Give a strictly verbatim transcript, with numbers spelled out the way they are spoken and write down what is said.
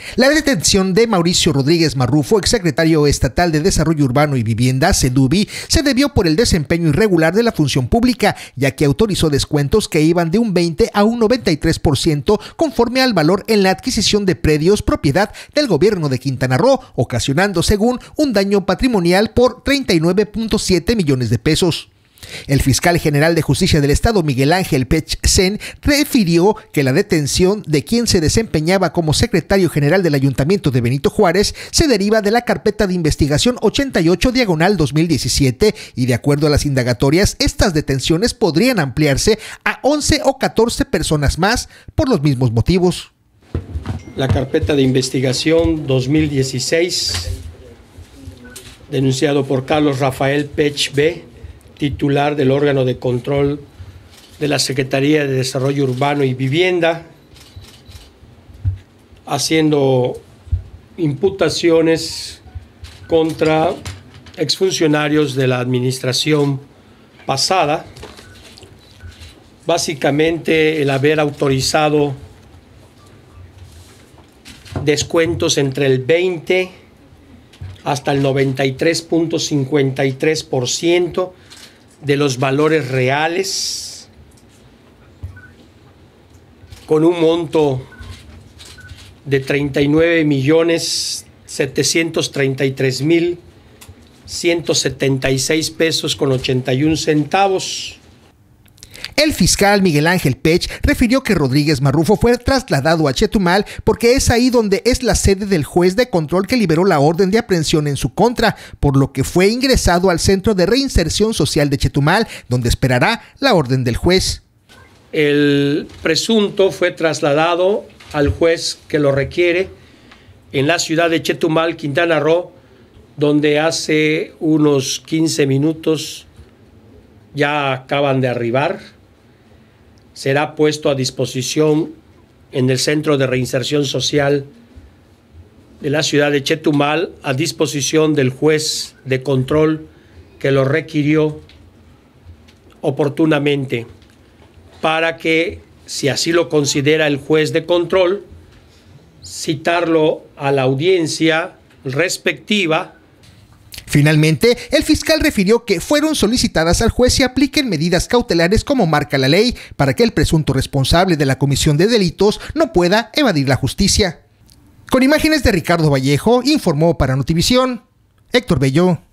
La detención de Mauricio Rodríguez Marrufo, exsecretario estatal de Desarrollo Urbano y Vivienda, SEDUVI, se debió por el desempeño irregular de la función pública, ya que autorizó descuentos que iban de un veinte a un noventa y tres por ciento conforme al valor en la adquisición de predios propiedad del gobierno de Quintana Roo, ocasionando, según, un daño patrimonial por treinta y nueve punto siete millones de pesos. El fiscal general de Justicia del Estado, Miguel Ángel Pech Sen, refirió que la detención de quien se desempeñaba como secretario general del Ayuntamiento de Benito Juárez se deriva de la carpeta de investigación ochenta y ocho diagonal dos mil diecisiete y, de acuerdo a las indagatorias, estas detenciones podrían ampliarse a once o catorce personas más por los mismos motivos. La carpeta de investigación dos mil dieciséis, denunciado por Carlos Rafael Pech B., titular del órgano de control de la Secretaría de Desarrollo Urbano y Vivienda, haciendo imputaciones contra exfuncionarios de la administración pasada, básicamente el haber autorizado descuentos entre el veinte hasta el noventa y tres punto cincuenta y tres por ciento de los valores reales, con un monto de treinta y nueve millones setecientos treinta y tres mil ciento setenta y seis pesos con ochenta y un centavos. El fiscal Miguel Ángel Pech refirió que Rodríguez Marrufo fue trasladado a Chetumal porque es ahí donde es la sede del juez de control que liberó la orden de aprehensión en su contra, por lo que fue ingresado al Centro de Reinserción Social de Chetumal, donde esperará la orden del juez. El presunto fue trasladado al juez que lo requiere en la ciudad de Chetumal, Quintana Roo, donde hace unos quince minutos ya acaban de arribar. Será puesto a disposición en el Centro de Reinserción Social de la ciudad de Chetumal, a disposición del juez de control que lo requirió oportunamente, para que, si así lo considera el juez de control, citarlo a la audiencia respectiva. Finalmente, el fiscal refirió que fueron solicitadas al juez se apliquen medidas cautelares como marca la ley para que el presunto responsable de la comisión de delitos no pueda evadir la justicia. Con imágenes de Ricardo Vallejo, informó para Notivisión, Héctor Bello.